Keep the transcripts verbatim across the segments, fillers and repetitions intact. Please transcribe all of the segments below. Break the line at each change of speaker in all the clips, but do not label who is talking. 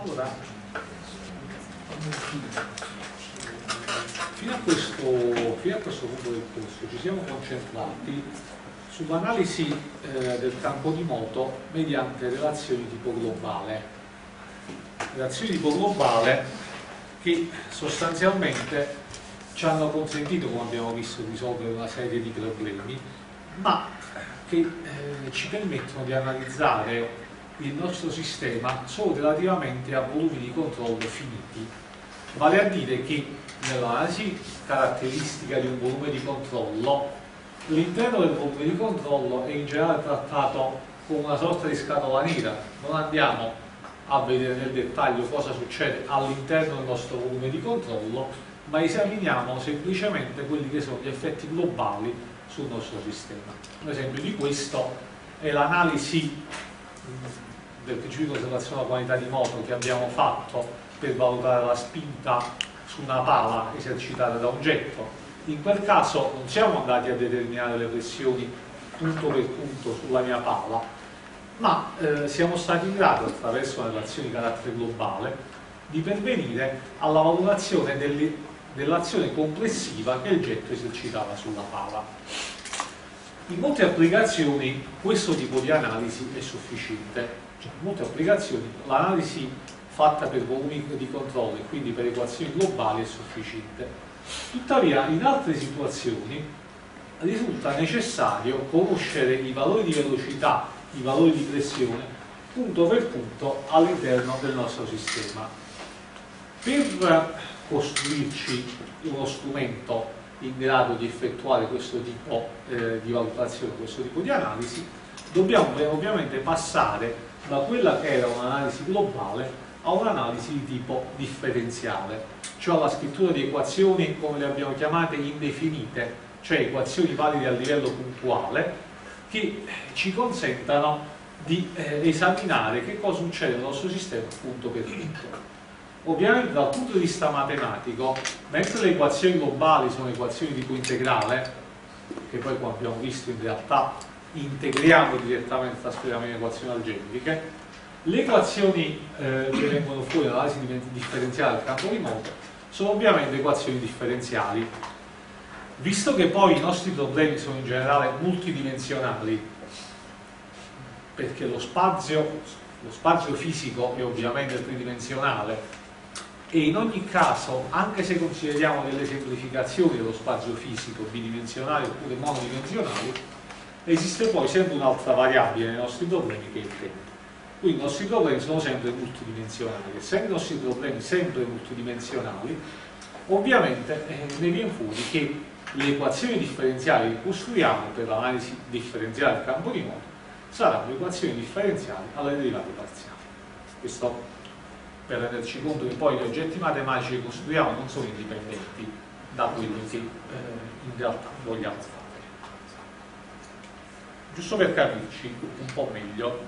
Allora, fino a questo, fino a questo punto del corso ci siamo concentrati sull'analisi eh, del campo di moto mediante relazioni tipo globale. Relazioni tipo globale che sostanzialmente ci hanno consentito, come abbiamo visto, di risolvere una serie di problemi, ma che eh, ci permettono di analizzare il nostro sistema solo relativamente a volumi di controllo finiti, vale a dire che nell'analisi caratteristica di un volume di controllo l'interno del volume di controllo è in generale trattato come una sorta di scatola nera, non andiamo a vedere nel dettaglio cosa succede all'interno del nostro volume di controllo, ma esaminiamo semplicemente quelli che sono gli effetti globali sul nostro sistema. Un esempio di questo è l'analisi del principio di conservazione della quantità di moto che abbiamo fatto per valutare la spinta su una pala esercitata da un getto. In quel caso non siamo andati a determinare le pressioni punto per punto sulla mia pala, ma eh, siamo stati in grado, attraverso una relazione di carattere globale, di pervenire alla valutazione dell'azione complessiva che il getto esercitava sulla pala. In molte applicazioni questo tipo di analisi è sufficiente. Cioè, in molte applicazioni l'analisi fatta per volumi di controllo e quindi per equazioni globali è sufficiente. Tuttavia, in altre situazioni risulta necessario conoscere i valori di velocità, i valori di pressione, punto per punto all'interno del nostro sistema. Per costruirci uno strumento in grado di effettuare questo tipo eh, di valutazione, questo tipo di analisi, dobbiamo ovviamente passare da quella che era un'analisi globale a un'analisi di tipo differenziale, cioè alla scrittura di equazioni, come le abbiamo chiamate, indefinite, cioè equazioni valide a livello puntuale, che ci consentano di eh, esaminare che cosa succede nel nostro sistema punto per punto. Ovviamente dal punto di vista matematico, mentre le equazioni globali sono equazioni di tipo integrale, che poi come abbiamo visto in realtà integriamo direttamente, trasferiamo in equazioni algebriche, le equazioni eh, che vengono fuori dall'analisi differenziale del campo di moto sono ovviamente equazioni differenziali. Visto che poi i nostri problemi sono in generale multidimensionali, perché lo spazio, lo spazio fisico è ovviamente tridimensionale, e in ogni caso, anche se consideriamo delle semplificazioni dello spazio fisico bidimensionali oppure monodimensionali, esiste poi sempre un'altra variabile nei nostri problemi che è il tempo. Quindi i nostri problemi sono sempre multidimensionali. Essendo i nostri problemi sempre multidimensionali, ovviamente eh, ne viene fuori che le equazioni differenziali che costruiamo per l'analisi differenziale del campo di moto saranno equazioni differenziali alle derivate parziali. Questo per renderci conto che poi gli oggetti matematici che costruiamo non sono indipendenti da quelli che eh, in realtà vogliamo fare. Giusto per capirci un po' meglio,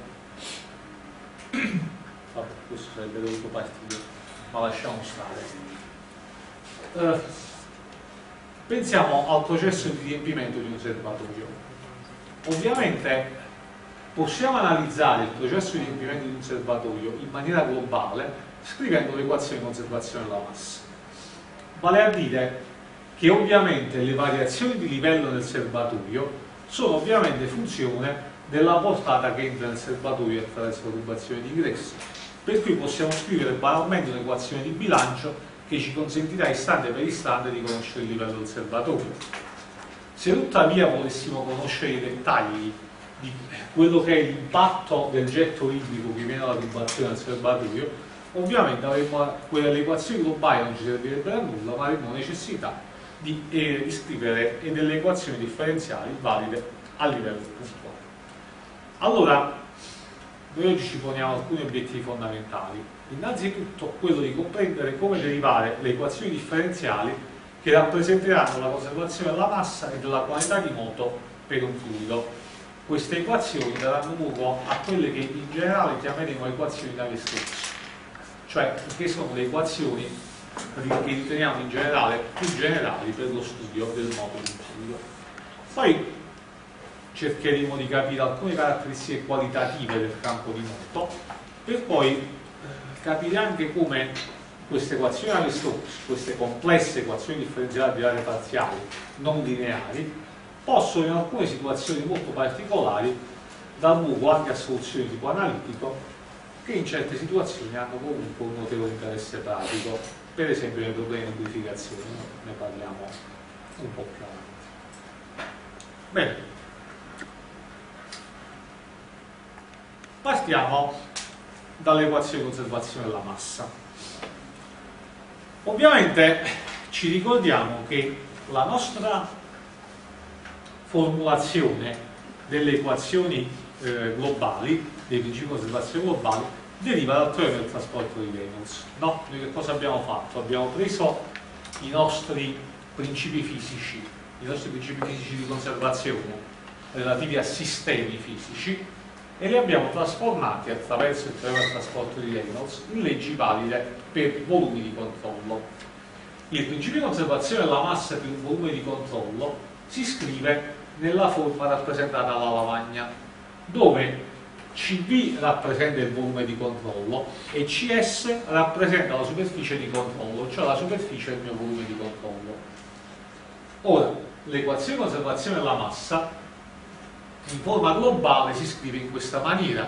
vabbè, questo sarebbe dovuto partire, ma lasciamo stare. Eh, pensiamo al processo di riempimento di un serbatoio. Ovviamente possiamo analizzare il processo di riempimento di un serbatoio in maniera globale scrivendo l'equazione di conservazione della massa. Vale a dire che ovviamente le variazioni di livello del serbatoio sono ovviamente funzione della portata che entra nel serbatoio attraverso la tubazione di ingresso, per cui possiamo scrivere banalmente un'equazione di bilancio che ci consentirà istante per istante di conoscere il livello del serbatoio. Se tuttavia volessimo conoscere i dettagli di quello che è l'impatto del getto idrico che viene dalla tubazione del serbatoio, ovviamente avremo quelle equazioni globali non ci servirebbero a nulla, ma avremo necessità di eh, scrivere delle equazioni differenziali valide a livello puntuale. Allora, noi oggi ci poniamo alcuni obiettivi fondamentali. Innanzitutto quello di comprendere come derivare le equazioni differenziali che rappresenteranno la conservazione della massa e della quantità di moto per un fluido. Queste equazioni daranno luogo a quelle che in generale chiameremo equazioni Navier-Stokes, cioè che sono le equazioni che riteniamo in generale più generali per lo studio del moto di un fluido. Poi cercheremo di capire alcune caratteristiche qualitative del campo di moto, per poi capire anche come queste equazioni alle Stokes, queste complesse equazioni differenziali di aree parziali non lineari, possono in alcune situazioni molto particolari dar luogo anche a soluzioni di tipo analitico che in certe situazioni hanno comunque un notevole interesse pratico, per esempio nei problemi di amplificazione, ne parliamo un po' più avanti. Bene, partiamo dall'equazione di conservazione della massa. Ovviamente ci ricordiamo che la nostra formulazione delle equazioni eh, globali, dei principi di conservazione globali, deriva dal teorema del trasporto di Reynolds. No? Noi che cosa abbiamo fatto? Abbiamo preso i nostri principi fisici, i nostri principi fisici di conservazione relativi a sistemi fisici e li abbiamo trasformati attraverso il teorema del trasporto di Reynolds in leggi valide per volumi di controllo. Il principio di conservazione della massa per un volume di controllo si scrive nella forma rappresentata dalla lavagna, dove C V rappresenta il volume di controllo e C S rappresenta la superficie di controllo, cioè la superficie del mio volume di controllo. Ora, l'equazione di conservazione della massa in forma globale si scrive in questa maniera.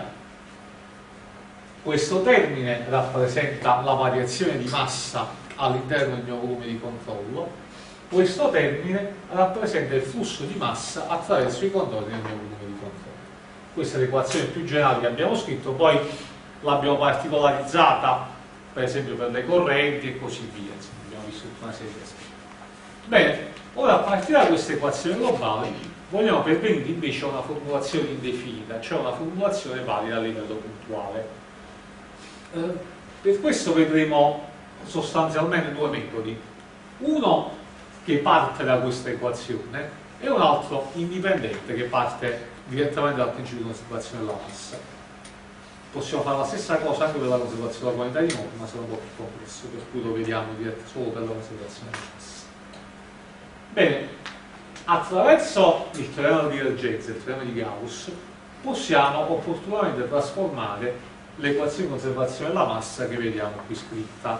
Questo termine rappresenta la variazione di massa all'interno del mio volume di controllo, questo termine rappresenta il flusso di massa attraverso i contorni del mio volume di controllo. Questa è l'equazione più generale che abbiamo scritto, poi l'abbiamo particolarizzata per esempio per le correnti e così via, insomma, abbiamo visto tutta una serie di aspetti. Bene, ora a partire da questa equazione globale vogliamo pervenire invece a una formulazione indefinita, cioè una formulazione valida a livello puntuale. Eh, per questo vedremo sostanzialmente due metodi, uno che parte da questa equazione e un altro indipendente che parte direttamente dal principio di conservazione della massa. Possiamo fare la stessa cosa anche per la conservazione della quantità di mole, ma sarà un po' più complesso, per cui lo vediamo direttamente solo per la conservazione della massa. Bene, attraverso il teorema di divergenza, il teorema di Gauss, possiamo opportunamente trasformare l'equazione di conservazione della massa che vediamo qui scritta.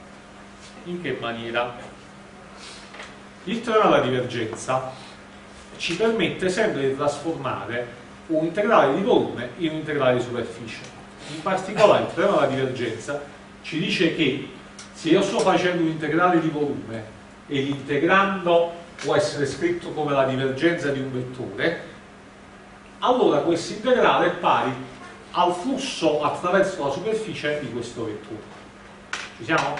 In che maniera? Il teorema della divergenza ci permette sempre di trasformare un integrale di volume in un integrale di superficie. In particolare il teorema della divergenza ci dice che se io sto facendo un integrale di volume e l'integrando può essere scritto come la divergenza di un vettore, allora questo integrale è pari al flusso attraverso la superficie di questo vettore. Ci siamo?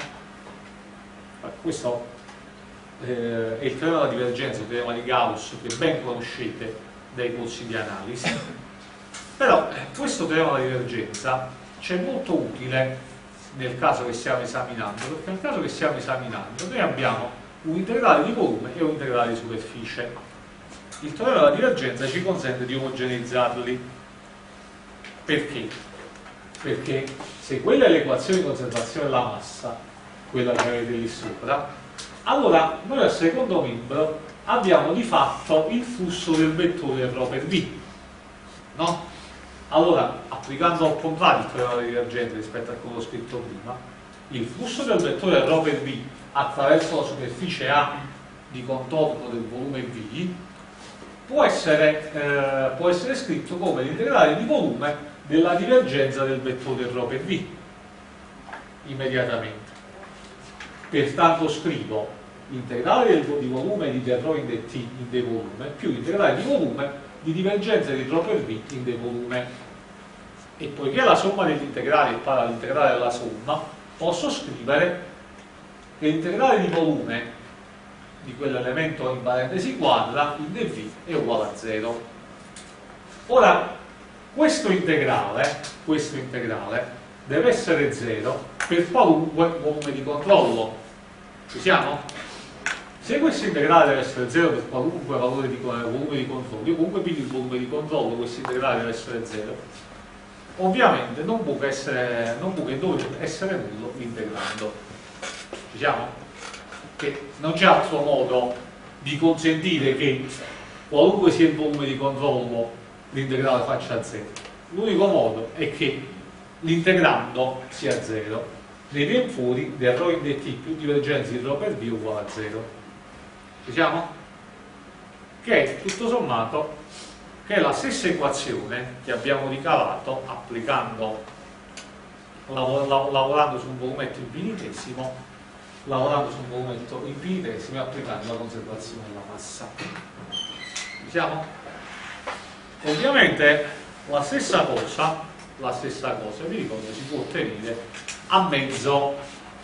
Questo eh, è il teorema della divergenza, il teorema di Gauss, che ben conoscete dai corsi di analisi. Però eh, questo teorema della divergenza c'è molto utile nel caso che stiamo esaminando, perché nel caso che stiamo esaminando noi abbiamo un integrale di volume e un integrale di superficie. Il teorema della divergenza ci consente di omogeneizzarli. Perché? Perché se quella è l'equazione di conservazione della massa, quella che avete lì sopra, allora noi al secondo membro abbiamo di fatto il flusso del vettore ρ per v, no? Allora, applicando al contrario il teorema della divergenza rispetto a quello scritto prima, il flusso del vettore ρ per v attraverso la superficie A di contorno del volume V può essere, eh, può essere scritto come l'integrale di volume della divergenza del vettore ρ per v immediatamente. Pertanto scrivo l'integrale di volume di ρ in dt in d volume più l'integrale di volume di divergenza di ρ per v in d volume, e poiché la somma degli integrali è pari all'integrale della somma, posso scrivere che l'integrale di volume di quell'elemento in parentesi quadra in dv è uguale a zero. Ora questo integrale, questo integrale deve essere zero per qualunque volume di controllo. Ci siamo? Se questo integrale deve essere zero per qualunque valore di volume di controllo, io comunque piglio il volume di controllo, questo integrale deve essere zero, ovviamente non può essere, non può che dovrebbe essere nullo integrando. Ci siamo? Che non c'è altro modo di consentire che qualunque sia il volume di controllo l'integrale faccia zero. L'unico modo è che l'integrando sia zero, ne viene fuori del ρ in dt più divergenza di ρ per v uguale a zero. Ci siamo? Che è tutto sommato che è la stessa equazione che abbiamo ricavato applicando, lav lav lavorando su un volumetto infinitesimo, lavorando su un volumetto infinitesimo e applicando la conservazione della massa. Ci siamo? Ovviamente la stessa cosa, la stessa cosa, vi ricordo, si può ottenere a mezzo,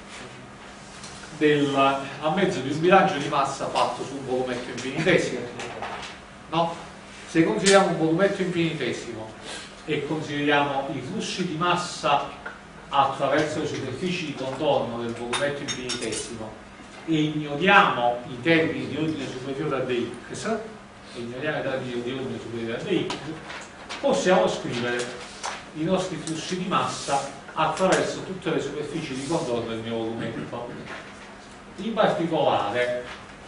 del, a mezzo di un bilancio di massa fatto su un volumetto infinitesimo. No? Se consideriamo un volumetto infinitesimo e consideriamo i flussi di massa attraverso le superfici di contorno del volumetto infinitesimo e ignoriamo i termini di ordine superiore a dx, e ignoriamo i termini di ordine superiore a dx, possiamo scrivere i nostri flussi di massa attraverso tutte le superfici di contorno del mio volumetto. In particolare,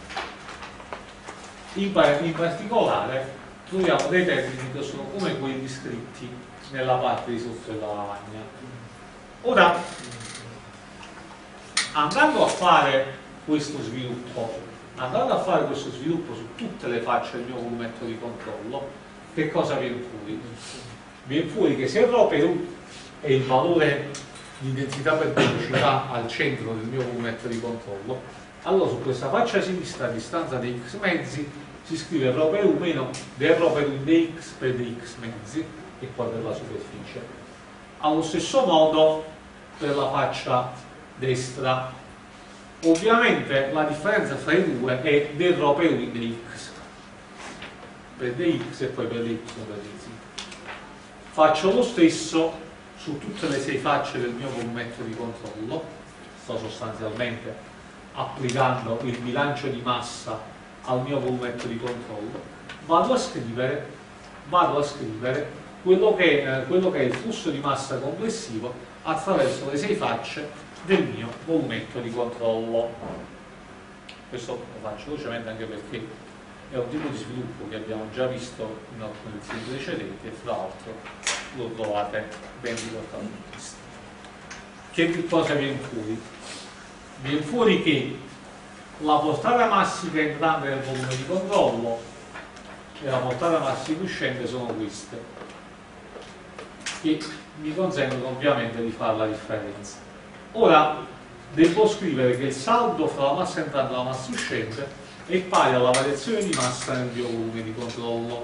in, par in particolare troviamo dei termini che sono come quelli scritti nella parte di sotto della lavagna. Ora, andando a fare questo sviluppo, andando a fare questo sviluppo su tutte le facce del mio volumetto di controllo, che cosa viene fuori? Viene fuori che se ρ per u è il valore di densità per velocità al centro del mio volumetto di controllo, allora su questa faccia sinistra a distanza di x mezzi si scrive ρ per u meno del ρ per u in dx per dx mezzi, e poi per la superficie. Allo stesso modo per la faccia destra, ovviamente la differenza fra i due è del ρ per u in dx per dx e poi per dy per dz. Faccio lo stesso su tutte le sei facce del mio volumetto di controllo, sto sostanzialmente applicando il bilancio di massa al mio volumetto di controllo, vado a scrivere, vado a scrivere quello, che, eh, quello che è il flusso di massa complessivo attraverso le sei facce del mio volumetto di controllo. Questo lo faccio velocemente anche perché è un tipo di sviluppo che abbiamo già visto in alcune lezioni precedenti e fra l'altro lo trovate ben riportato in questo. Che cosa viene fuori? Viene fuori che la portata massica entrante del volume di controllo e la portata massica uscente sono queste, che mi consentono ovviamente di fare la differenza. Ora devo scrivere che il saldo fra la massa entrante e la massa uscente è pari alla variazione di massa nel mio volume di controllo.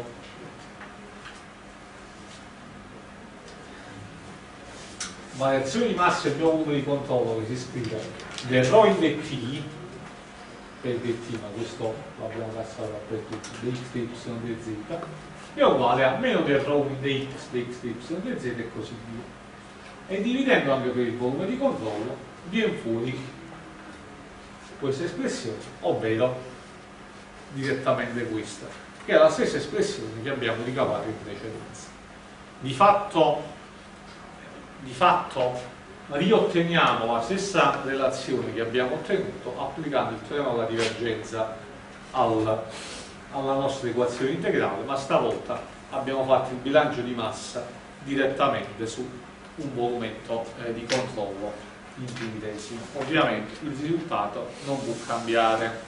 Variazione di massa nel mio volume di controllo che si scrive del ρ in dt per dt, ma questo l'abbiamo passato per tutti, dx, dy, dz, è uguale a meno del ρ in dx, dx, dy, dz e così via. E dividendo anche per il volume di controllo viene fuori questa espressione, ovvero direttamente questa, che è la stessa espressione che abbiamo ricavato in precedenza. Di fatto, di fatto riotteniamo la stessa relazione che abbiamo ottenuto applicando il teorema della divergenza al, alla nostra equazione integrale, ma stavolta abbiamo fatto il bilancio di massa direttamente su un volumetto eh, di controllo infinitesimo. Ovviamente il risultato non può cambiare.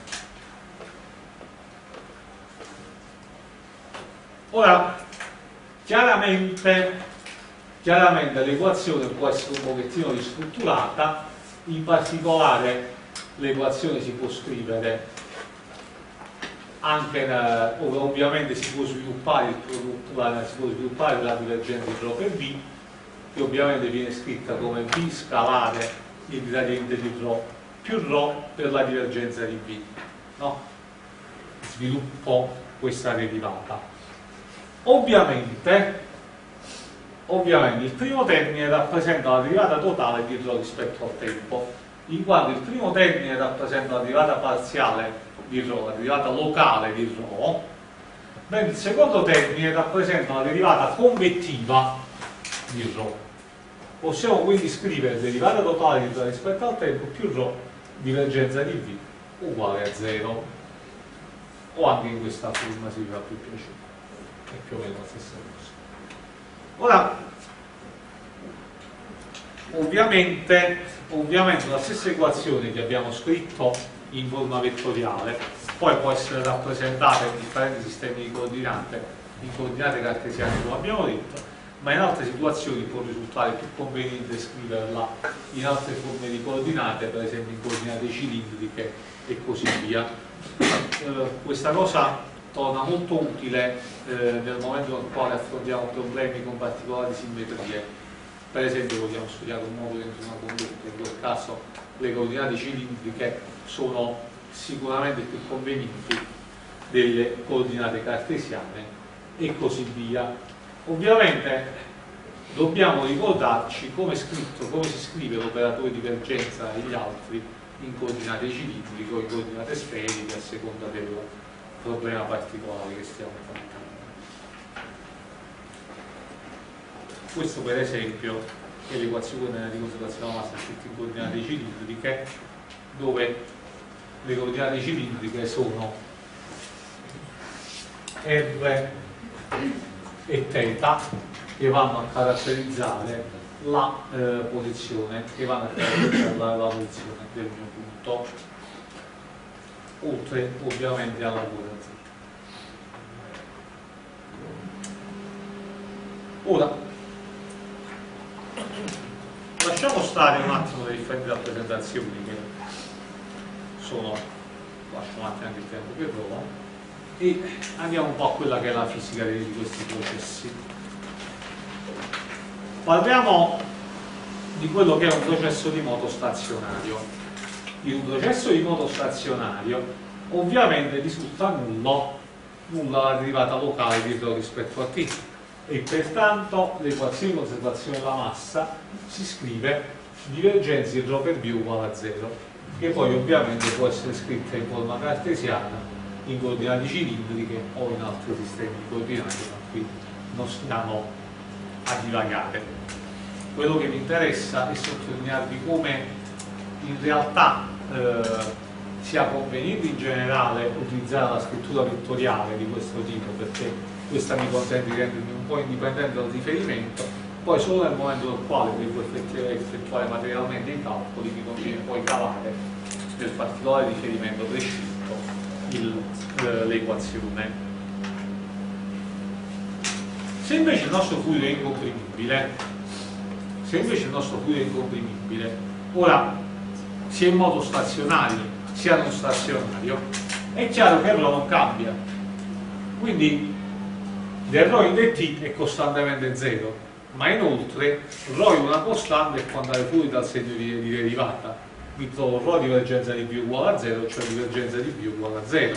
Ora, chiaramente Chiaramente l'equazione può essere un pochettino ristrutturata, in particolare l'equazione si può scrivere anche, da, ovviamente si può sviluppare il prodotto, la, si può sviluppare la divergenza di ρ per v, che ovviamente viene scritta come v scalare il gradiente di ρ più ρ per la divergenza di v. No? Sviluppo questa derivata. Ovviamente Ovviamente il primo termine rappresenta la derivata totale di ρ rispetto al tempo, in quanto il primo termine rappresenta la derivata parziale di ρ, la derivata locale di ρ, mentre il secondo termine rappresenta la derivata convettiva di ρ. Possiamo quindi scrivere derivata totale di ρ rispetto al tempo più ρ divergenza di v uguale a zero, o anche in questa forma si vi fa più piacere, è più o meno la stessa cosa. Ora, ovviamente, ovviamente la stessa equazione che abbiamo scritto in forma vettoriale poi può essere rappresentata in differenti sistemi di coordinate, in coordinate cartesiane come abbiamo detto, ma in altre situazioni può risultare più conveniente scriverla in altre forme di coordinate, per esempio in coordinate cilindriche e così via. Eh, questa cosa torna molto utile eh, nel momento nel quale affrontiamo problemi con particolari simmetrie. Per esempio vogliamo studiare un modulo dentro una condotta, in quel caso le coordinate cilindriche sono sicuramente più convenienti delle coordinate cartesiane e così via. Ovviamente dobbiamo ricordarci come, scritto, come si scrive l'operatore divergenza e gli altri in coordinate cilindriche o in coordinate sferiche a seconda del problema particolare che stiamo trattando. Questo per esempio è l'equazione di conservazione della massa scritta in coordinate cilindriche, dove le coordinate cilindriche sono R e θ che vanno a caratterizzare la eh, posizione, che vanno a caratterizzare la, la posizione del mio punto, oltre ovviamente alla quota Z. Ora lasciamo stare un attimo le differenti rappresentazioni che sono, lascio un attimo anche il tempo che trova, e andiamo un po' a quella che è la fisica di questi processi. Parliamo di quello che è un processo di moto stazionario. In un processo di moto stazionario ovviamente risulta nullo, nulla la derivata locale di ρ rispetto a t, e pertanto l'equazione di conservazione della massa si scrive divergenza di ρ per v uguale a zero, che poi ovviamente può essere scritta in forma cartesiana in coordinate cilindriche o in altri sistemi di coordinate, ma qui non stiamo a divagare. Quello che mi interessa è sottolinearvi come in realtà eh, sia conveniente in generale utilizzare la scrittura vettoriale di questo tipo, perché questa mi consente di rendermi un po' indipendente dal riferimento. Poi solo nel momento nel quale devo effettuare materialmente i calcoli mi conviene poi calare nel particolare riferimento prescritto l'equazione. Se invece il nostro fluido è incomprimibile, se invece il nostro fluido è incomprimibile, ora sia in modo stazionario sia non stazionario, è chiaro che ρ non cambia, quindi del ρ in dt è costantemente zero, ma inoltre ρ è una costante e quando è fluido al segno di, di derivata mi trovo ρ divergenza di v uguale a zero, cioè divergenza di v uguale a zero.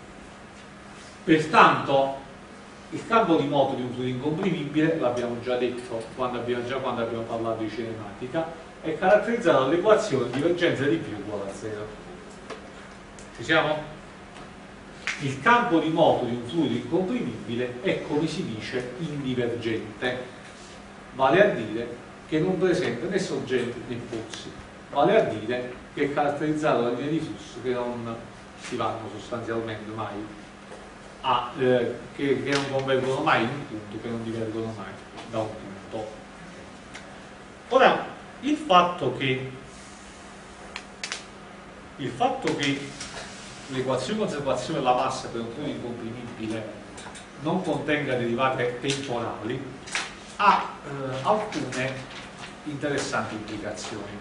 Pertanto il campo di moto di un fluido incomprimibile, l'abbiamo già detto quando abbiamo, già quando abbiamo parlato di cinematica, è caratterizzato dall'equazione divergenza di v uguale a zero. Ci siamo? Il campo di moto di un fluido incomprimibile è, come si dice, indivergente, vale a dire che non presenta né sorgenti né pozzi, vale a dire che è caratterizzato da linee di flusso che non si vanno sostanzialmente mai a, eh, che, che non convergono mai in un punto, che non divergono mai da un punto. Ora, il fatto che il fatto che l'equazione di conservazione della massa per un fluido incomprimibile non contenga derivate temporali ha eh, alcune interessanti implicazioni.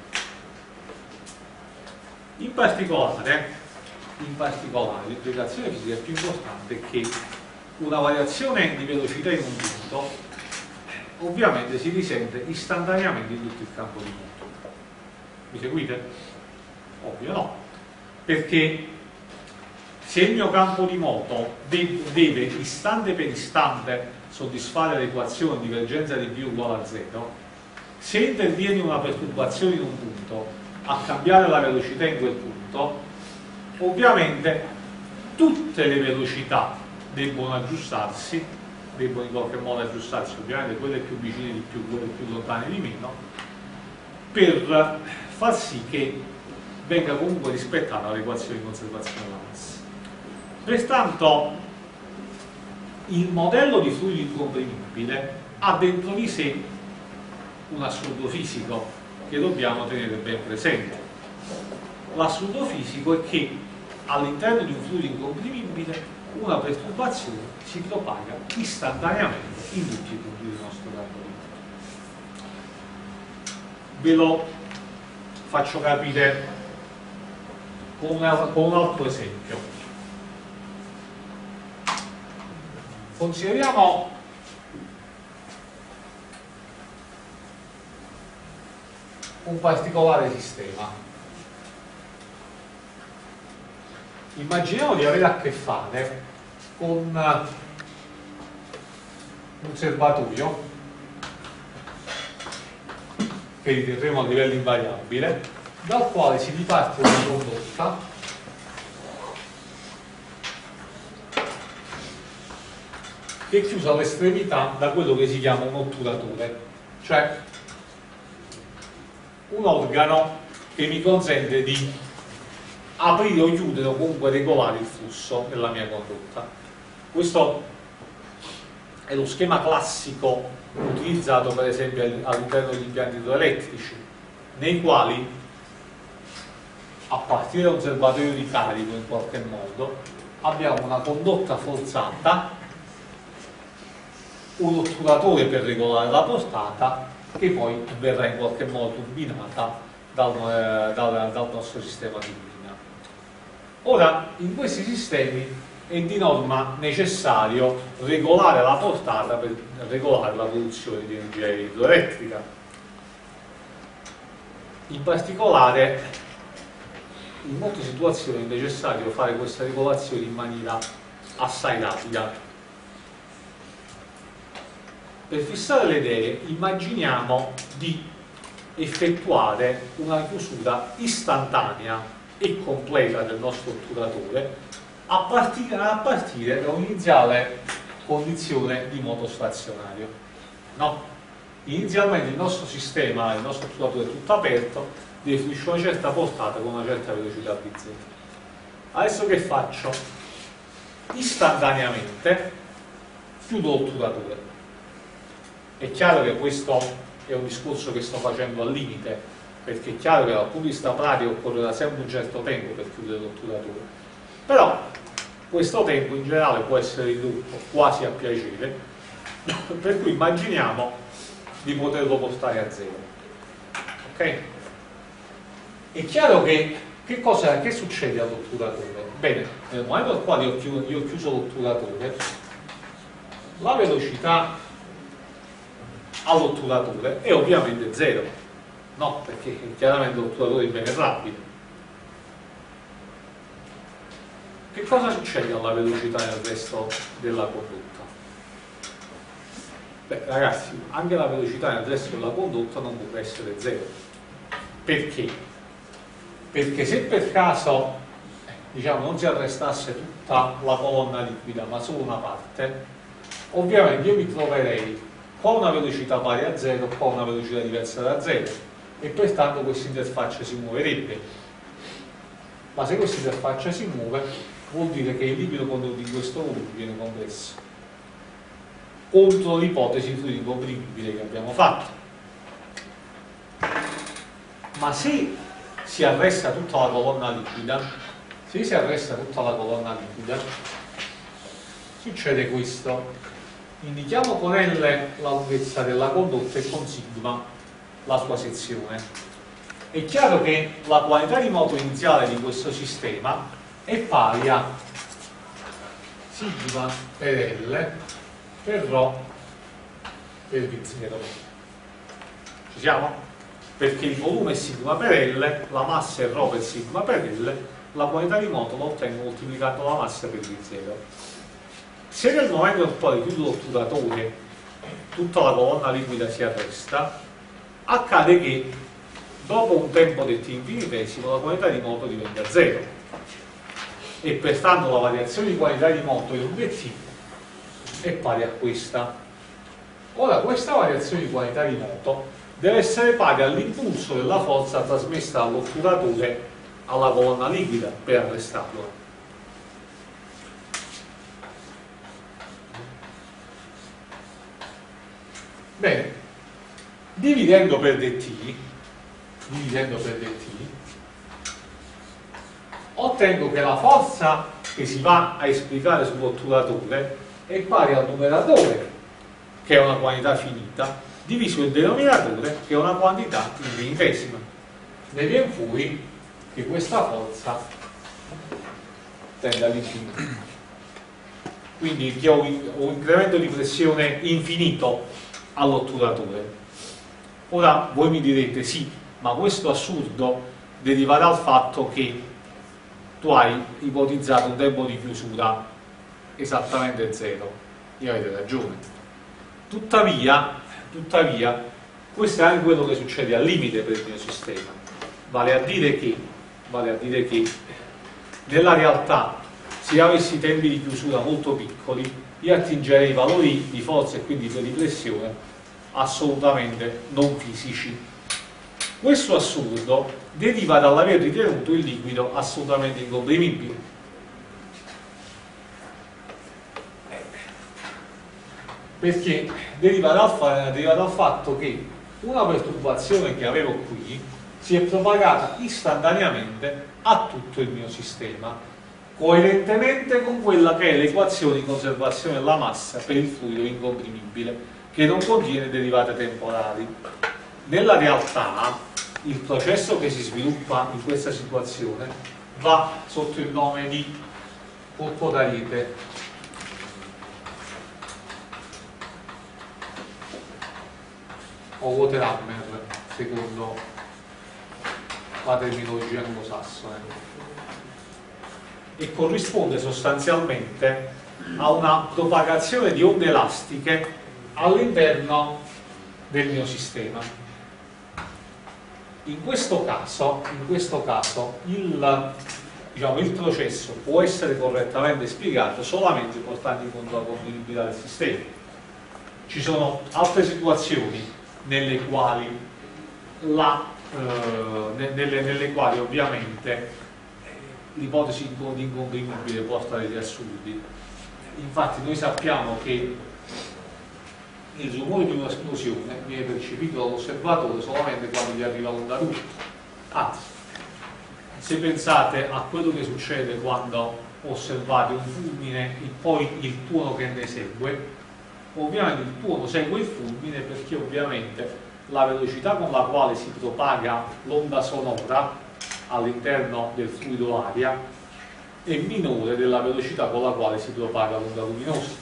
In particolare, in particolare l'implicazione fisica più importante è che una variazione di velocità in un punto ovviamente si risente istantaneamente in tutto il campo di moto. Mi seguite? Ovvio no, perché se il mio campo di moto deve istante per istante soddisfare l'equazione di divergenza di v uguale a zero, se interviene una perturbazione in un punto a cambiare la velocità in quel punto, ovviamente tutte le velocità debbono aggiustarsi, debbono in qualche modo aggiustarsi, ovviamente quelle più vicine di più, quelle più lontane di meno, per far sì che venga comunque rispettata l'equazione di conservazione della massa. Pertanto il modello di fluido incomprimibile ha dentro di sé un assurdo fisico, che dobbiamo tenere ben presente. L'assunto fisico è che all'interno di un fluido incomprimibile una perturbazione si propaga istantaneamente in tutti i punti del nostro campo di moto. Ve lo faccio capire con, una, con un altro esempio. Consideriamo un particolare sistema. Immaginiamo di avere a che fare con un serbatoio che riterremo a livello invariabile, dal quale si riparte una condotta che è chiusa all'estremità da quello che si chiama un otturatore, cioè un organo che mi consente di aprire o chiudere o comunque regolare il flusso della mia condotta. Questo è lo schema classico utilizzato per esempio all'interno degli impianti idroelettrici, nei quali a partire da un serbatoio di carico in qualche modo abbiamo una condotta forzata, un otturatore per regolare la portata che poi verrà in qualche modo turbinata dal, eh, dal, dal nostro sistema di turbina. Ora, in questi sistemi è di norma necessario regolare la portata per regolare la produzione di energia idroelettrica. In particolare, in molte situazioni è necessario fare questa regolazione in maniera assai rapida. Per fissare le idee, immaginiamo di effettuare una chiusura istantanea e completa del nostro otturatore a partire, a partire da un'iniziale condizione di moto stazionario. No? Inizialmente il nostro sistema, il nostro otturatore è tutto aperto, deve fluire una certa portata con una certa velocità V Z. Adesso che faccio? Istantaneamente chiudo l'otturatore. È chiaro che questo è un discorso che sto facendo al limite, perché è chiaro che dal punto di vista pratico occorrerà sempre un certo tempo per chiudere l'otturatore, però questo tempo in generale può essere ridotto quasi a piacere, per cui immaginiamo di poterlo portare a zero. Ok? È chiaro che che, cosa, che succede all'otturatore? Bene, nel momento nel quale io ho chiuso, io ho chiuso l'otturatore, la velocità all'otturatore è ovviamente zero. No, perché chiaramente l'otturatore è impenetrabile. Che cosa succede alla velocità nel resto della condotta? Beh, ragazzi, anche la velocità nel resto della condotta non può essere zero. Perché? Perché se per caso diciamo, non si arrestasse tutta la colonna liquida, ma solo una parte, ovviamente io mi troverei qua una velocità pari a zero, qua una velocità diversa da zero, e pertanto questa interfaccia si muoverebbe. Ma se questa interfaccia si muove vuol dire che il liquido contenuto in questo volume viene compresso, contro l'ipotesi di fluido incomprimibile che abbiamo fatto. Ma se si arresta tutta la colonna liquida, se si arresta tutta la colonna liquida, succede questo. Indichiamo con L la lunghezza della condotta e con sigma la sua sezione. È chiaro che la quantità di moto iniziale di questo sistema è pari a sigma per L per ρ per V zero. Ci siamo? Perché il volume è sigma per L, la massa è ρ per sigma per L, la quantità di moto la ottengo moltiplicando la massa per V zero. Se nel momento nel quale chiudo l'otturatore tutta la colonna liquida si arresta, accade che dopo un tempo del t infinitesimo la quantità di moto diventa zero e pertanto la variazione di quantità di moto in V T è pari a questa. Ora questa variazione di quantità di moto deve essere pari all'impulso della forza trasmessa dall'otturatore alla colonna liquida per arrestarlo. Bene, dividendo per dt dividendo per T, ottengo che la forza che si va a esplicare sull'otturatore è pari al numeratore, che è una quantità finita, diviso il denominatore, che è una quantità infinitesima. Ne viene fuori che questa forza tende all'infinito. Quindi che ho un incremento di pressione infinito all'otturatore. Ora voi mi direte sì, ma questo assurdo deriva dal fatto che tu hai ipotizzato un tempo di chiusura esattamente zero. Io avete ragione. Tuttavia, tuttavia, questo è anche quello che succede al limite per il mio sistema. Vale a dire che, vale a dire che nella realtà, se io avessi tempi di chiusura molto piccoli, io attingerei valori di forza e quindi di pressione assolutamente non fisici. Questo assurdo deriva dall'aver ritenuto il liquido assolutamente incomprimibile. Perché deriva dal, deriva dal fatto che una perturbazione che avevo qui si è propagata istantaneamente a tutto il mio sistema, coerentemente con quella che è l'equazione di conservazione della massa per il fluido incomprimibile, che non contiene derivate temporali. Nella realtà, il processo che si sviluppa in questa situazione va sotto il nome di colpo d'ariete. O water hammer, secondo la terminologia anglosassone, e corrisponde sostanzialmente a una propagazione di onde elastiche all'interno del mio sistema. In questo caso, in questo caso il, diciamo, il processo può essere correttamente spiegato solamente portando in conto la compatibilità del sistema. Ci sono altre situazioni nelle quali, la, eh, nelle, nelle quali ovviamente l'ipotesi di incomprimibile porta degli assurdi. Infatti noi sappiamo che il rumore di un'esplosione viene percepito dall'osservatore solamente quando gli arriva l'onda luce. Anzi, se pensate a quello che succede quando osservate un fulmine e poi il tuono che ne segue, ovviamente il tuono segue il fulmine perché ovviamente la velocità con la quale si propaga l'onda sonora all'interno del fluido aria è minore della velocità con la quale si propaga l'onda luminosa.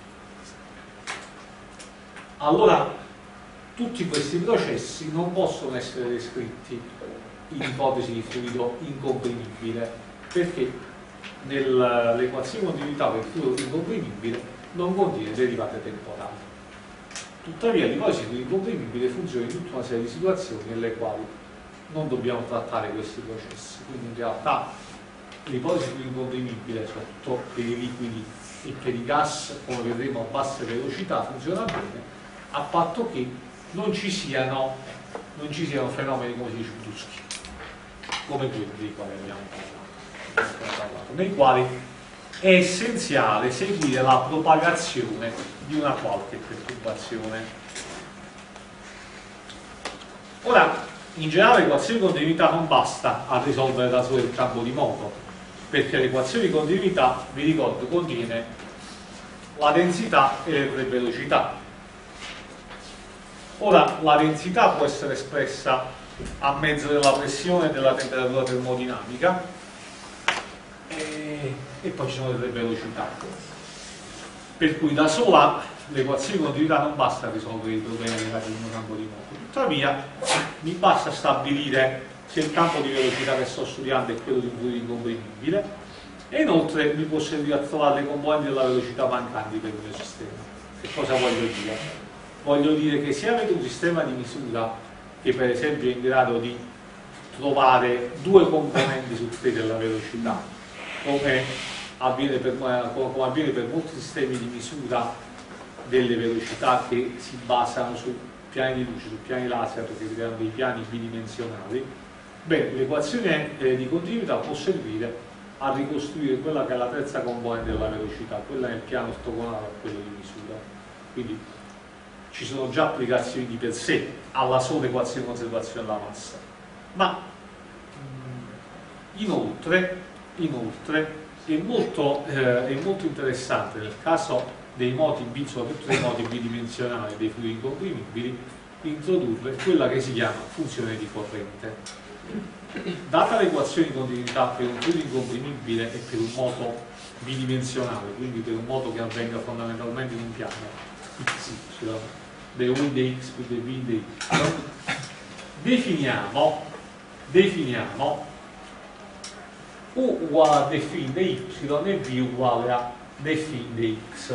Allora tutti questi processi non possono essere descritti in ipotesi di fluido incomprimibile, perché nell'equazione di continuità per il fluido incomprimibile non contiene derivate temporali. Tuttavia l'ipotesi di incomprimibile funziona in tutta una serie di situazioni nelle quali non dobbiamo trattare questi processi. Quindi in realtà l'ipotesi di incomprimibile sotto per i liquidi e per i gas, come vedremo a basse velocità, funziona bene a patto che non ci siano, non ci siano fenomeni, come si dice, bruschi, come quelli dei quali abbiamo parlato, nei quali è essenziale seguire la propagazione di una qualche perturbazione. Ora, in generale l'equazione di continuità non basta a risolvere da solo il campo di moto, perché l'equazione di continuità, vi ricordo, contiene la densità e le tre velocità. Ora, la densità può essere espressa a mezzo della pressione e della temperatura termodinamica, e, e poi ci sono le tre velocità. Per cui da sola l'equazione di continuità non basta a risolvere i problemi legati al campo di moto. Tuttavia, mi basta stabilire se il campo di velocità che sto studiando è quello di un fluido incomprimibile, e inoltre mi può servire a trovare le componenti della velocità mancanti per il mio sistema. Che cosa voglio dire? Voglio dire che se avete un sistema di misura che per esempio è in grado di trovare due componenti su tre della velocità, come avviene per, come avviene per molti sistemi di misura delle velocità che si basano su piani di luce, su piani laser, che creano dei piani bidimensionali, beh, l'equazione eh, di continuità può servire a ricostruire quella che è la terza componente della velocità, quella nel piano ortogonale a quello di misura. Quindi ci sono già applicazioni di per sé alla sola equazione di conservazione della massa. Ma inoltre, inoltre è, molto, eh, è molto interessante nel caso dei moti, soprattutto dei moti bidimensionali dei fluidi incomprimibili, introdurre quella che si chiama funzione di corrente. Data l'equazione di continuità per un fluido incomprimibile e per un moto bidimensionale, quindi per un moto che avvenga fondamentalmente in un piano xy, dei u di x più dei v di y, definiamo, definiamo u uguale a dφ di y e v uguale a dφ di x,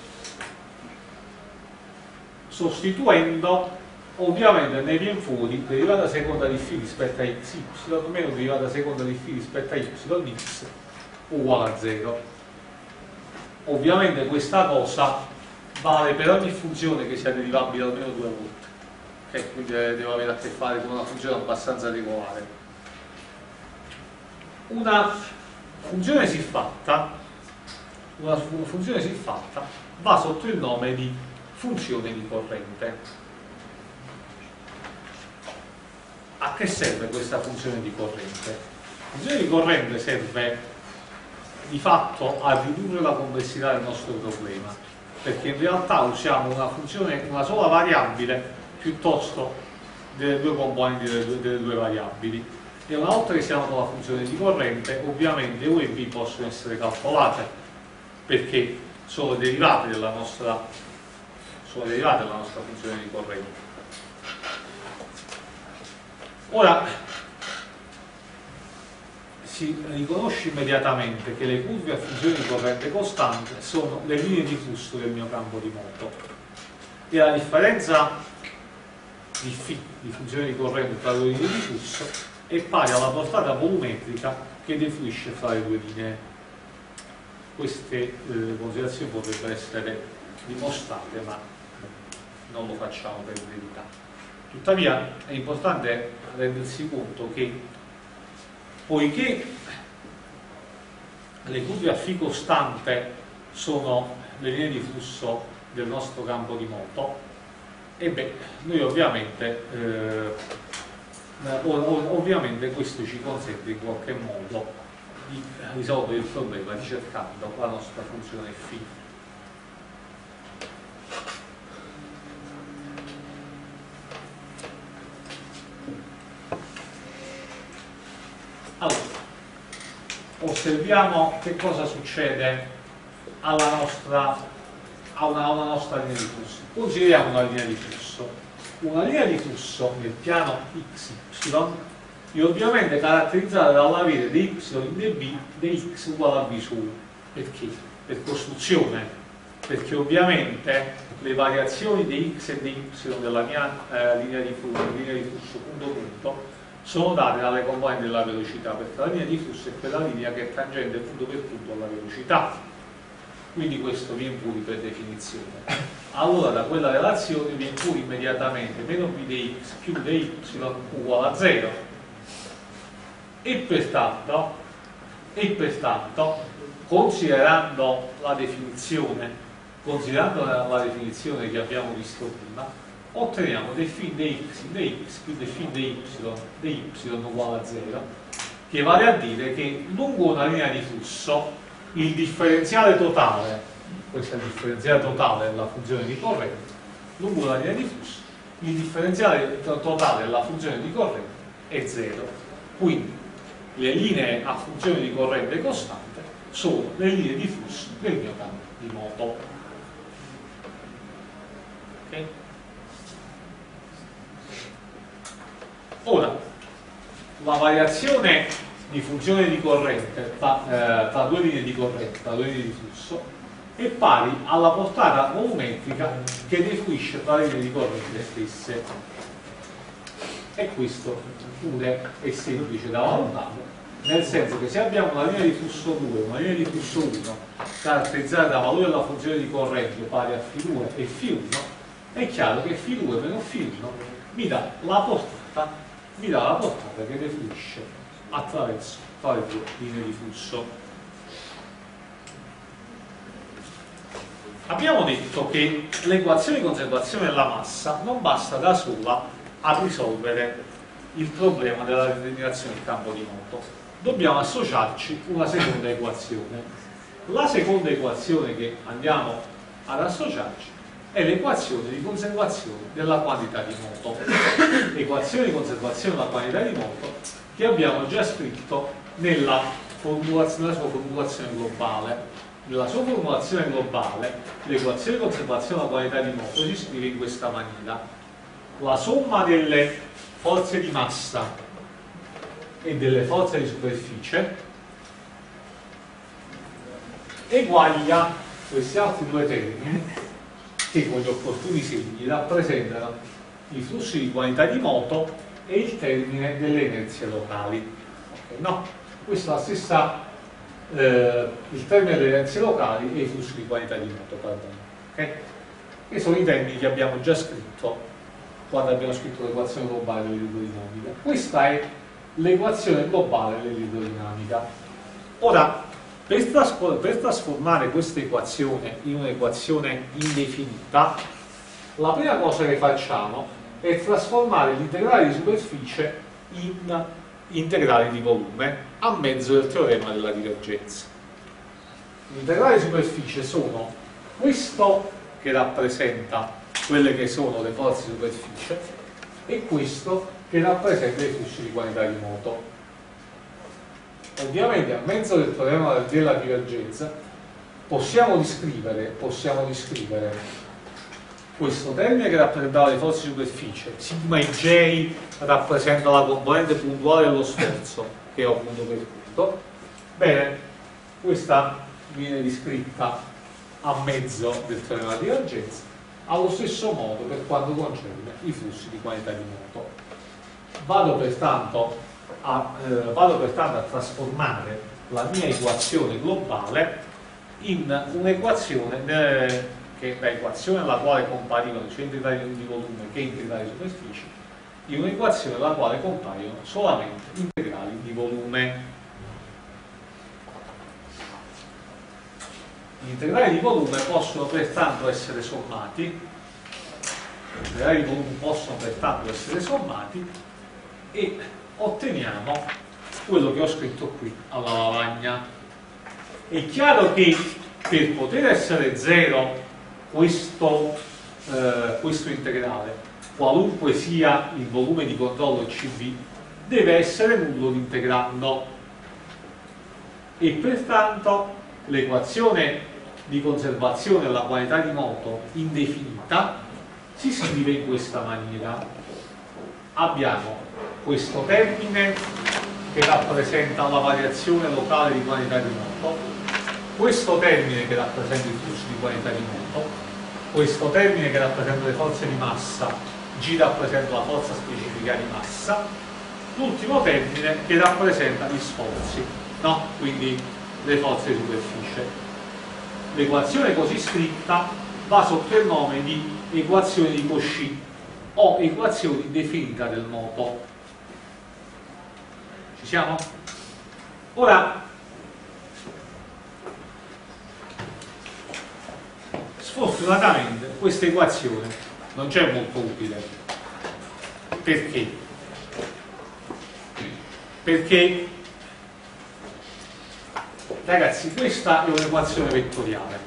sostituendo, ovviamente ne viene fuori derivata seconda di φ rispetto a xy meno derivata seconda di φ rispetto a yx uguale a zero. Ovviamente questa cosa vale per ogni funzione che sia derivabile almeno due volte, okay? Quindi deve avere a che fare con una funzione abbastanza regolare. Una funzione siffatta, una funzione siffatta va sotto il nome di funzione di corrente. A che serve questa funzione di corrente? La funzione di corrente serve di fatto a ridurre la complessità del nostro problema, perché in realtà usiamo una funzione, una sola variabile piuttosto delle due componenti delle due, delle due variabili, e una volta che siamo con la funzione di corrente ovviamente u e v possono essere calcolate perché sono derivate della nostra, sono derivate della nostra funzione di corrente. Ora si riconosce immediatamente che le curve a funzione di corrente costante sono le linee di flusso del mio campo di moto, e la differenza di φ di funzione di corrente tra le due linee di flusso è pari alla portata volumetrica che defluisce fra le due linee. Queste eh, considerazioni potrebbero essere dimostrate, ma non lo facciamo per verità. Tuttavia è importante rendersi conto che, poiché le curve a φ costante sono le linee di flusso del nostro campo di moto, e beh, noi ovviamente eh, ovviamente questo ci consente in qualche modo di risolvere il problema ricercando la nostra funzione φ. Allora, osserviamo che cosa succede alla nostra, a una, a una nostra linea di flusso. Consideriamo una linea di flusso. Una linea di flusso nel piano xy è ovviamente caratterizzata dall'avere di y in dv di x uguale a v su u. Perché? Per costruzione, perché ovviamente le variazioni di x e di y della mia eh, linea di flusso, linea di flusso punto punto, sono date dalle componenti della velocità, perché la linea di flusso è quella linea che è tangente punto per punto alla velocità. Quindi questo viene fuori per definizione. Allora da quella relazione viene fuori immediatamente meno b di x più di y uguale a zero. E pertanto, e pertanto considerando la definizione, considerando la, la definizione che abbiamo visto prima, otteniamo dφ di x di x più dφ di y di y uguale a zero, che vale a dire che lungo una linea di flusso il differenziale totale, questo è il differenziale totale della funzione di corrente, lungo la linea di flusso, il differenziale totale della funzione di corrente è zero. Quindi le linee a funzione di corrente costante sono le linee di flusso del mio campo di moto. Okay? Ora, la variazione di funzione di corrente tra, eh, tra due linee di corrente, tra due linee di flusso, è pari alla portata volumetrica che defluisce tra le linee di corrente stesse. E questo pure è semplice da valutare, nel senso che se abbiamo una linea di flusso due, una linea di flusso uno caratterizzata da valore della funzione di corrente pari a φ due e φ uno, è chiaro che φ due meno φ uno mi dà la portata, mi dà la portata che defluisce attraverso tra le due linee di flusso. Abbiamo detto che l'equazione di conservazione della massa non basta da sola a risolvere il problema della determinazione del campo di moto. Dobbiamo associarci una seconda equazione. La seconda equazione che andiamo ad associarci è l'equazione di conservazione della quantità di moto. L'equazione di conservazione della quantità di moto che abbiamo già scritto nella, formulazione, nella sua formulazione globale. Nella sua formulazione globale l'equazione di conservazione della quantità di moto si scrive in questa maniera: la somma delle forze di massa e delle forze di superficie eguaglia questi altri due termini che con gli opportuni segni rappresentano i flussi di quantità di moto e il termine delle inerzie locali. Okay, no, questa è la stessa, eh, il termine delle inerzie locali e i flussi di quantità di moto, pardon, okay? Che sono i termini che abbiamo già scritto quando abbiamo scritto l'equazione globale dell'idrodinamica. Questa è l'equazione globale dell'idrodinamica. Ora, per, per trasformare questa equazione in un'equazione indefinita, la prima cosa che facciamo è trasformare l'integrale di superficie in integrale di volume a mezzo del teorema della divergenza. L'integrale di superficie sono questo che rappresenta quelle che sono le forze di superficie e questo che rappresenta i flussi di quantità di moto. Ovviamente a mezzo del teorema della divergenza possiamo descrivere, possiamo descrivere questo termine che rappresentava le forze di superficie, sigma i J rappresenta la componente puntuale dello sforzo che ho punto per punto. Bene, questa viene descritta a mezzo del teorema della divergenza. Allo stesso modo per quanto concerne i flussi di quantità di moto. Vado pertanto a, eh, vado pertanto a trasformare la mia equazione globale in un'equazione eh, che è l'equazione alla quale compaiono sia integrali di volume che integrali di superficie, in un'equazione alla quale compaiono solamente integrali di volume. Gli integrali di volume possono pertanto essere sommati, gli integrali di volume possono pertanto essere sommati e otteniamo quello che ho scritto qui alla lavagna. È chiaro che per poter essere zero questo, eh, questo integrale, qualunque sia il volume di controllo C V, deve essere nullo l'integrando e pertanto l'equazione di conservazione della quantità di moto indefinita si scrive in questa maniera. Abbiamo questo termine che rappresenta la variazione locale di quantità di moto, questo termine che rappresenta i flussi di quantità di moto, questo termine che rappresenta le forze di massa, G rappresenta la forza specifica di massa, l'ultimo termine che rappresenta gli sforzi, no? Quindi le forze di superficie. L'equazione così scritta va sotto il nome di equazione di Cauchy o equazione indefinita del moto. Ci siamo? Ora, sfortunatamente questa equazione non c'è molto utile. Perché? Perché ragazzi, questa è un'equazione vettoriale,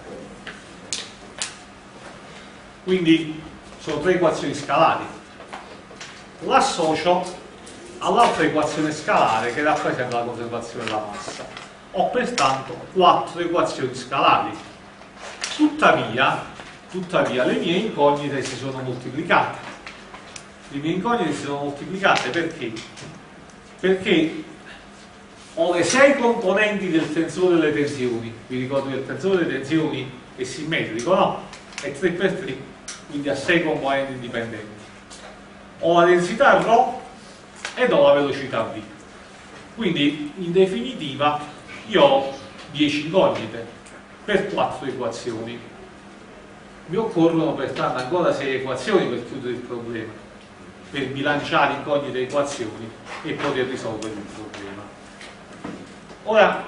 quindi sono tre equazioni scalari. L'associo all'altra equazione scalare che rappresenta la conservazione della massa. Ho pertanto quattro equazioni scalari. Tuttavia, tuttavia le mie incognite si sono moltiplicate. Le mie incognite si sono moltiplicate perché? Perché ho le sei componenti del tensore delle tensioni. Vi ricordo che il tensore delle tensioni è simmetrico, no? È tre per tre, quindi ha sei componenti indipendenti. Ho la densità ρ ed ho la velocità v. Quindi, in definitiva, io ho dieci incognite per quattro equazioni. Mi occorrono pertanto ancora sei equazioni per chiudere il problema, per bilanciare incognite equazioni e poter risolvere il problema. Ora,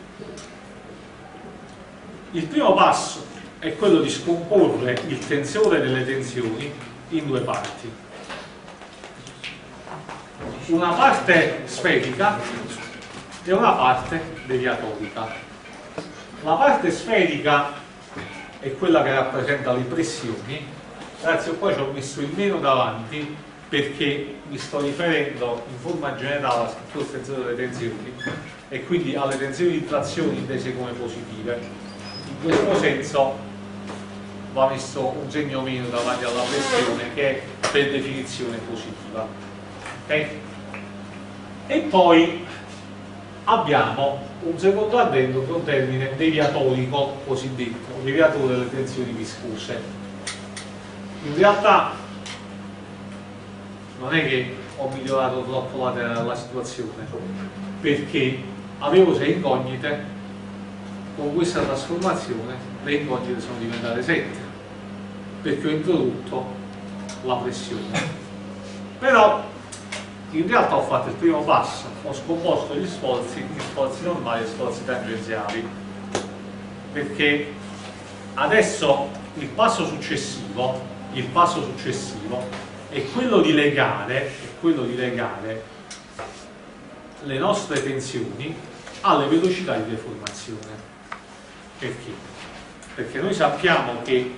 il primo passo è quello di scomporre il tensore delle tensioni in due parti. una parte sferica e una parte deviatorica. La parte sferica è quella che rappresenta le pressioni. Ragazzi, qua ci ho messo il meno davanti perché mi sto riferendo in forma generale alla scrittura estensione delle tensioni e quindi alle tensioni di trazione intese come positive. In questo senso va messo un segno meno davanti alla pressione che è per definizione positiva. Okay? E poi abbiamo un secondo addendo che è un termine deviatorico cosiddetto, deviatore delle tensioni viscose. In realtà non è che ho migliorato troppo la, la situazione, perché avevo sei incognite, con questa trasformazione le incognite sono diventate sette, perché ho introdotto la pressione. Però in realtà ho fatto il primo passo, ho scomposto gli sforzi in sforzi normali e sforzi tangenziali, perché adesso il passo successivo, il passo successivo è quello di legare, è quello di legare le nostre tensioni alle velocità di deformazione. Perché? Perché noi sappiamo che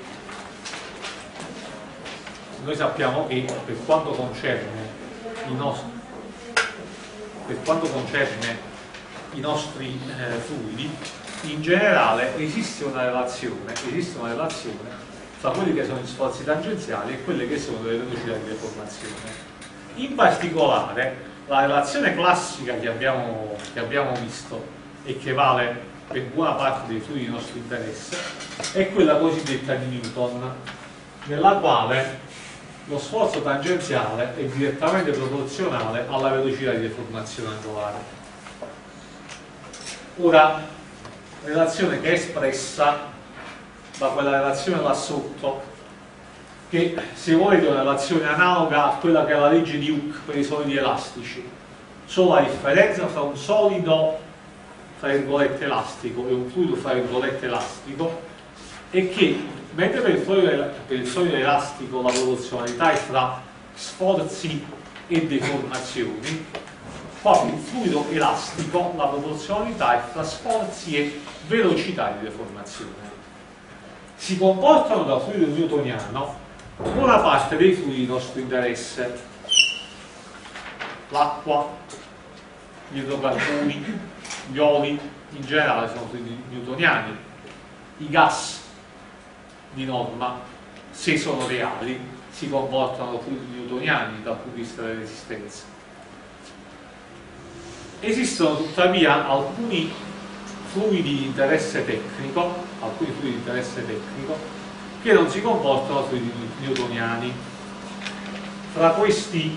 noi sappiamo che per quanto concerne i nostri per quanto concerne i nostri eh, fluidi, in generale esiste una relazione, esiste una relazione tra quelli che sono gli sforzi tangenziali e quelle che sono le velocità di deformazione. In particolare, la relazione classica che abbiamo, che abbiamo visto e che vale per buona parte dei fluidi di nostro interesse è quella cosiddetta di Newton, nella quale lo sforzo tangenziale è direttamente proporzionale alla velocità di deformazione angolare. Ora, relazione che è espressa da quella relazione là sotto, che se volete è una relazione analoga a quella che è la legge di Hooke per i solidi elastici, solo la differenza tra un solido tra virgolette elastico e un fluido fra virgolette elastico è che mentre per il solido, per il solido elastico la proporzionalità è fra sforzi e deformazioni, qua per il fluido elastico la proporzionalità è fra sforzi e velocità di deformazione. Si comportano da fluido newtoniano buona parte dei fluidi di nostro interesse: l'acqua, gli idrocarburi, gli oli, in generale sono fluidi newtoniani, i gas di norma, se sono reali, si comportano da fluidi newtoniani dal punto di vista della resistenza. Esistono tuttavia alcuni fluidi di interesse tecnico, alcuni fluidi di interesse tecnico che non si comportano da fluidi newtoniani. Fra questi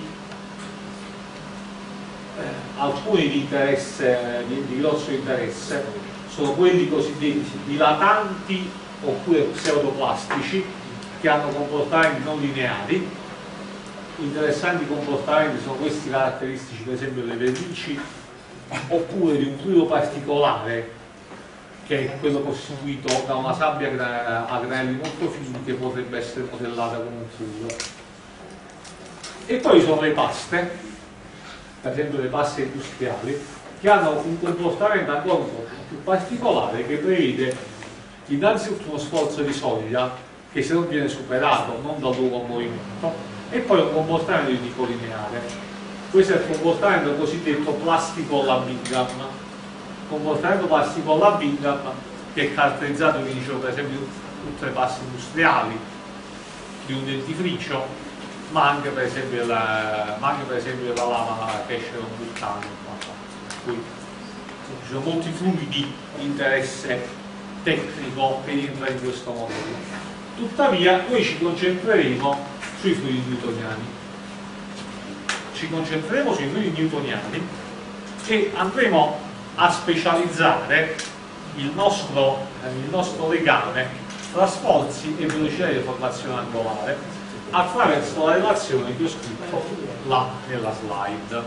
eh, alcuni di interesse, di, di grosso interesse, sono quelli cosiddetti dilatanti oppure pseudoplastici, che hanno comportamenti non lineari. Interessanti comportamenti sono questi caratteristici, per esempio, delle vernici, oppure di un fluido particolare che è quello costituito da una sabbia a granelli molto fini che potrebbe essere modellata come un fluido. E poi ci sono le paste, per esempio le paste industriali, che hanno un comportamento ancora un po' più particolare, che prevede innanzitutto uno sforzo di soglia che se non viene superato non dà luogo a un movimento, e poi un comportamento di tipo lineare. Questo è il comportamento cosiddetto plastico alla Bingham, comportamento plastico alla Bingham che è caratterizzato, vi dicevo, per esempio tutte le paste industriali, di un dentifricio, ma anche per esempio la, ma anche per esempio la lava che esce da un vulcano. Qui ci sono molti fluidi di interesse tecnico che rientrano in questo modello. Tuttavia noi ci concentreremo sui fluidi newtoniani. Ci concentreremo sui fluidi newtoniani e andremo a specializzare il nostro, eh, il nostro legame tra sforzi e velocità di deformazione angolare attraverso la relazione che ho scritto là nella slide.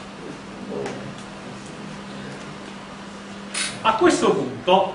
A questo punto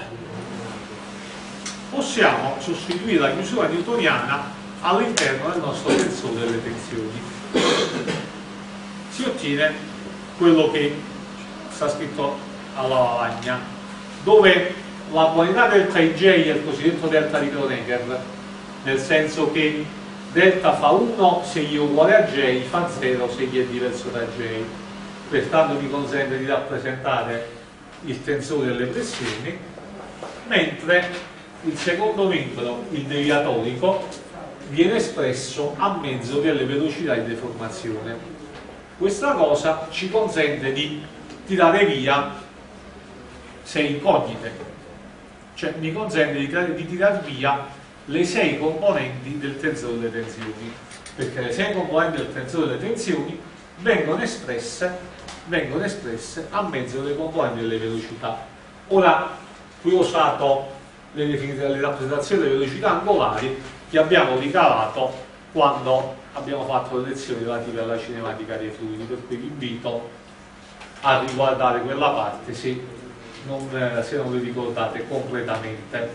possiamo sostituire la misura newtoniana all'interno del nostro tensore delle tensioni. si ottiene quello che sta scritto alla lavagna, dove la quantità delta ij è il cosiddetto delta di Kronecker, nel senso che delta fa uno se i è uguale a j, fa zero se i è diverso da j, pertanto mi consente di rappresentare il tensore delle pressioni, mentre il secondo membro, il deviatorico, viene espresso a mezzo delle velocità di deformazione. Questa cosa ci consente di tirare via sei incognite, cioè mi consente di, di tirare via le sei componenti del tensore delle tensioni, perché le sei componenti del tensore delle tensioni vengono espresse vengono espresse a mezzo delle componenti delle velocità. Ora, qui ho usato le, le rappresentazioni delle velocità angolari che abbiamo ricavato quando abbiamo fatto le lezioni relative alla cinematica dei fluidi, per cui vi invito a riguardare quella parte se non, eh, se non vi ricordate completamente.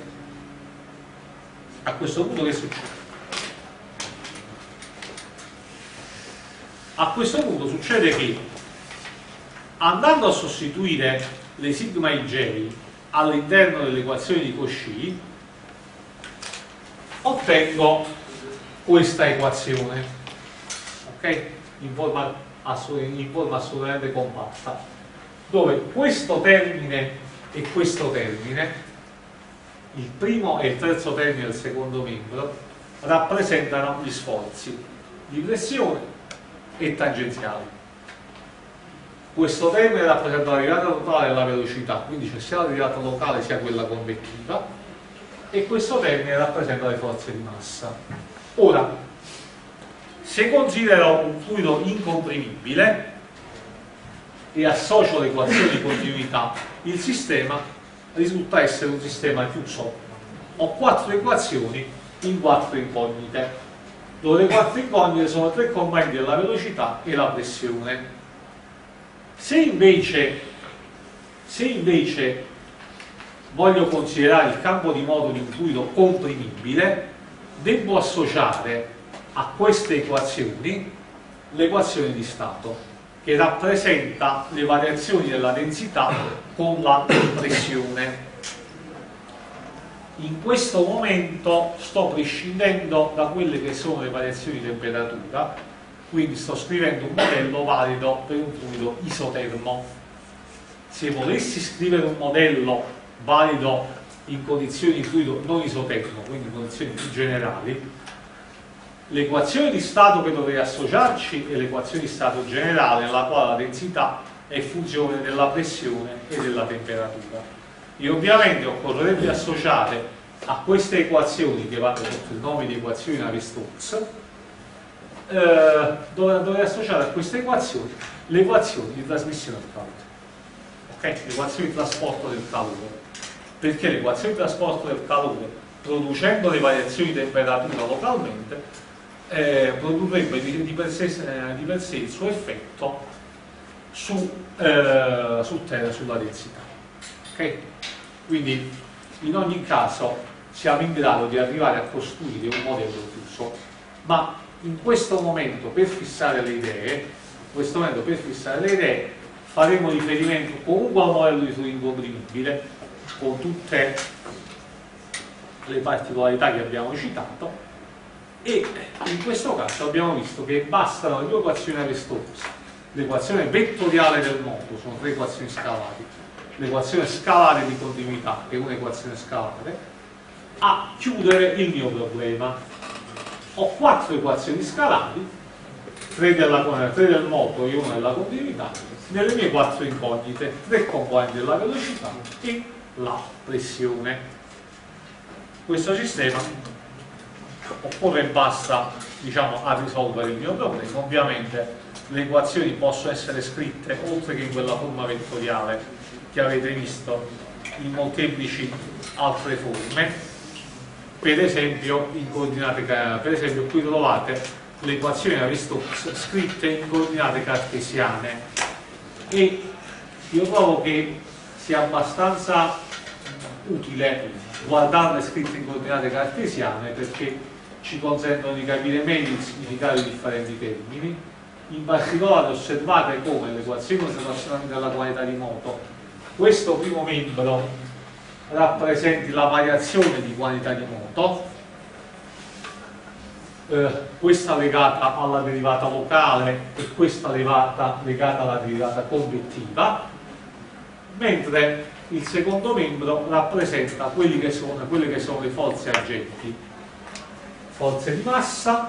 A questo punto che succede? A questo punto succede che andando a sostituire le sigma ij all'interno dell'equazione di Cauchy ottengo questa equazione, ok? In forma, in forma assolutamente compatta, dove questo termine e questo termine, il primo e il terzo termine del secondo membro, rappresentano gli sforzi di pressione e tangenziali. Questo termine rappresenta la derivata totale della velocità, quindi c'è sia la derivata locale sia quella convettiva, e questo termine rappresenta le forze di massa. Ora, se considero un fluido incomprimibile e associo l'equazione di continuità, il sistema risulta essere un sistema chiuso. Ho quattro equazioni in quattro incognite, dove le quattro incognite sono tre componenti della velocità e la pressione. Se invece, se invece voglio considerare il campo di moto di un fluido comprimibile, devo associare a queste equazioni l'equazione di stato, che rappresenta le variazioni della densità con la pressione. In questo momento sto prescindendo da quelle che sono le variazioni di temperatura, quindi sto scrivendo un modello valido per un fluido isotermo. Se volessi scrivere un modello valido in condizioni di fluido non isotermo, quindi in condizioni più generali, l'equazione di stato che dovrei associarci è l'equazione di stato generale, nella quale la densità è funzione della pressione e della temperatura. E ovviamente occorrerebbe associare a queste equazioni, che vanno sotto il nome di equazioni Navier-Stokes, eh, dovrei associare a queste equazioni le equazioni di trasmissione del calore, okay? Le equazioni di trasporto del calore, perché le equazioni di trasporto del calore, producendo le variazioni di temperatura localmente, eh, produrrebbe di, di, per sé, eh, di per sé il suo effetto su, eh, su terra, sulla densità, okay? Quindi in ogni caso siamo in grado di arrivare a costruire un modello chiuso, ma in questo momento per fissare le idee, in questo momento per fissare le idee faremo riferimento comunque al modello di fluido incomprimibile con tutte le particolarità che abbiamo citato, e in questo caso abbiamo visto che bastano le due equazioni Navier-Stokes, l'equazione vettoriale del moto, sono tre equazioni scalari, l'equazione scalare di continuità, che è un'equazione scalare, a chiudere il mio problema. Ho quattro equazioni scalari, tre, della, tre del moto e una della continuità, nelle mie quattro incognite, tre componenti della velocità e la pressione. Questo sistema occorre e basta, diciamo, a risolvere il mio problema. Ovviamente le equazioni possono essere scritte, oltre che in quella forma vettoriale che avete visto, in molteplici altre forme. Per esempio, in coordinate, per esempio qui trovate le equazioni Navier-Stokes scritte in coordinate cartesiane, e io trovo che sia abbastanza utile guardarle scritte in coordinate cartesiane, perché ci consentono di capire meglio il significato di differenti termini In particolare osservate come l'equazione osservazionale della quantità di moto, questo primo membro rappresenti la variazione di quantità di moto, eh, questa legata alla derivata locale e questa legata, legata alla derivata convettiva, mentre il secondo membro rappresenta quelli che sono, quelle che sono le forze agenti, forze di massa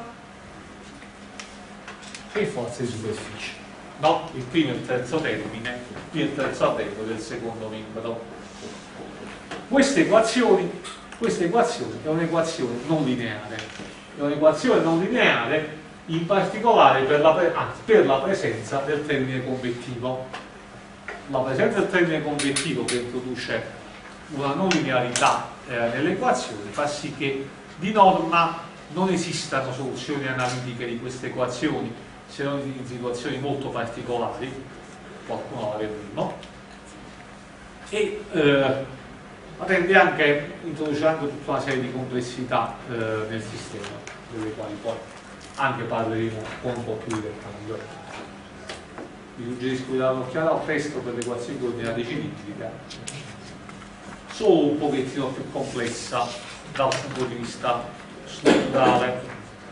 e forze di superficie, no? Il primo e il terzo termine, qui il terzo allegro del secondo membro. Queste equazioni, questa equazione è un'equazione non lineare, è un'equazione non lineare in particolare per la, pre ah, per la presenza del termine convettivo. La presenza del termine convettivo, che introduce una non linearità eh, nelle equazioni, fa sì che di norma non esistano soluzioni analitiche di queste equazioni, se non in situazioni molto particolari, qualcuno la vedremo, e eh, rende anche, introduce anche tutta una serie di complessità eh, nel sistema, delle quali poi anche parleremo con un po' più di dettaglio. Vi suggerisco di dare un'occhiata al testo per l'equazione di ordinate cilindrica, solo un pochettino più complessa dal punto di vista strutturale.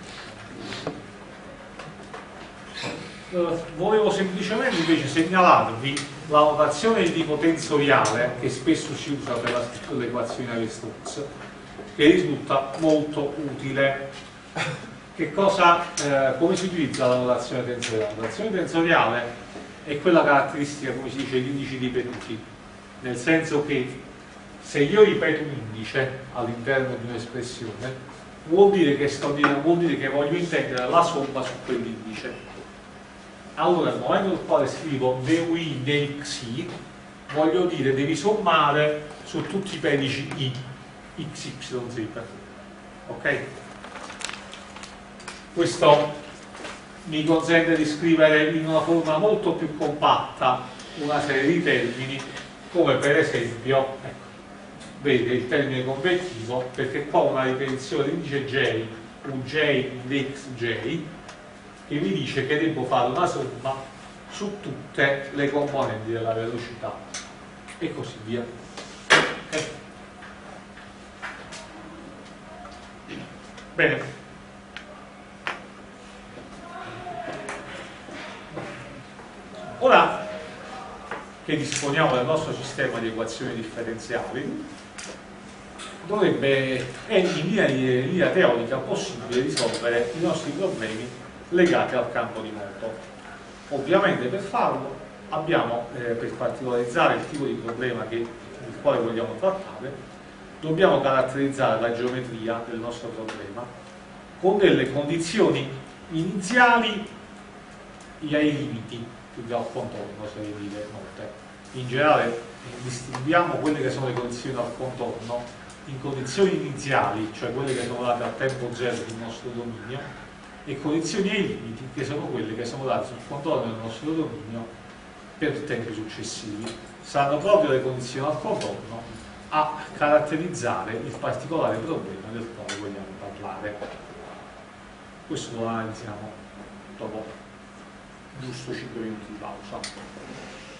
Uh, volevo semplicemente invece segnalarvi la notazione di tipo tensoriale che spesso si usa per la scrittura dell'equazione di Navier-Stokes, che risulta molto utile. Che cosa, eh, come si utilizza la notazione tensoriale? La notazione tensoriale è quella caratteristica, come si dice, gli indici ripetuti, nel senso che se io ripeto un indice all'interno di un'espressione vuol dire che sto vuol dire che voglio intendere la somma su quell'indice. Allora, nel momento nel quale scrivo dui dxi, voglio dire devi sommare su tutti i pedici i, x, y, z. Ok? Questo mi consente di scrivere in una forma molto più compatta una serie di termini, come per esempio, ecco, vedete il termine convettivo, perché qua ho una ripetizione indice j, uj dxj, che mi dice che devo fare una somma su tutte le componenti della velocità e così via. Okay. Bene. Ora che disponiamo del nostro sistema di equazioni differenziali, dovrebbe, è in linea, in linea teorica possibile risolvere i nostri problemi legati al campo di moto. Ovviamente per farlo abbiamo, eh, per particolarizzare il tipo di problema che, il quale vogliamo trattare, dobbiamo caratterizzare la geometria del nostro problema con delle condizioni iniziali e ai limiti più che al contorno, se ne dire note. In generale distinguiamo quelle che sono le condizioni al contorno in condizioni iniziali, cioè quelle che sono date al tempo zero del nostro dominio, e condizioni ai limiti, che sono quelle che sono date sul contorno del nostro dominio per tempi successivi. Saranno proprio le condizioni al contorno a caratterizzare il particolare problema del quale vogliamo parlare. Questo lo analizziamo dopo giusto cinque minuti di pausa.